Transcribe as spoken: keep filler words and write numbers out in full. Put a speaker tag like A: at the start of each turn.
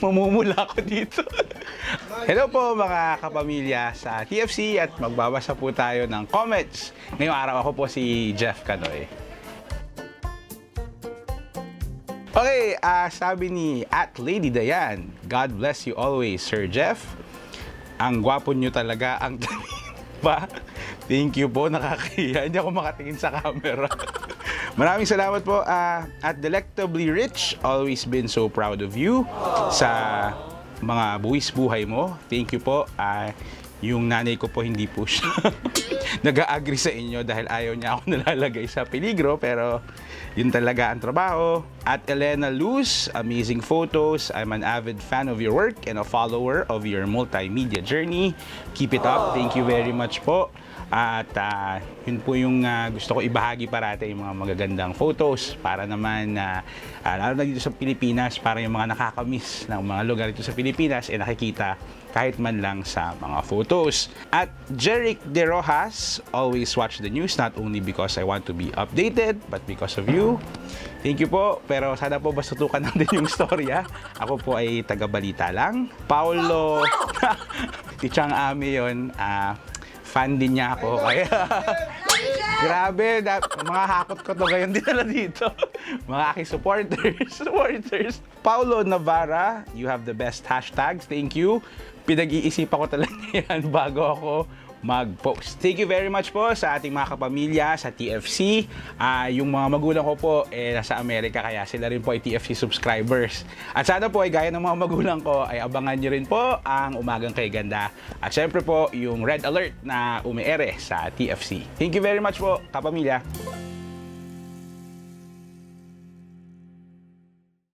A: mamumula ako dito. Hello po mga kapamilya sa T F C at magbabasa po tayo ng comments. Ngayong araw ako po si Jeff Canoy. Okay, uh, sabi ni at Lady Dayan, God bless you always, Sir Jeff. Ang gwapo nyo talaga, ang ba? Thank you po, nakakahiya. Hindi ako makatingin sa camera. Maraming salamat po. Uh, at Delectably Rich, always been so proud of you sa mga buwis buhay mo. Thank you po. Uh, yung nanay ko po hindi po siya nag-a-agree sa inyo dahil ayaw niya ako nalalagay sa peligro, pero yun talaga ang trabaho. At Elena Luz, amazing photos. I'm an avid fan of your work and a follower of your multimedia journey. Keep it up. Thank you very much po. At uh, yun po yung uh, gusto ko ibahagi parate, yung mga magagandang photos para naman, uh, uh, lalo na dito sa Pilipinas, para yung mga nakakamiss ng mga lugar dito sa Pilipinas, eh nakikita kahit man lang sa mga photos. At Jeric De Rojas, always watch the news, not only because I want to be updated, but because of you. Thank you po, pero sana po basta tutukan natin yung storya. Ako po ay taga-balita lang. Paulo, Tichang Ami yun, uh, fan din niya ako, kaya grabe, da, mga hakot ko to ngayon dinala dito. Mga aking supporters, supporters. Paulo Navarra, you have the best hashtags, thank you. Pinag-iisipan ko talaga yan bago ako mag-post. Thank you very much po sa ating mga kapamilya sa T F C. Uh, yung mga magulang ko po eh, nasa Amerika, kaya sila rin po ay T F C subscribers. At sana po ay gaya ng mga magulang ko ay abangan nyo rin po ang Umagang Kay Ganda. At syempre po yung Red Alert na umiere sa T F C. Thank you very much po, kapamilya.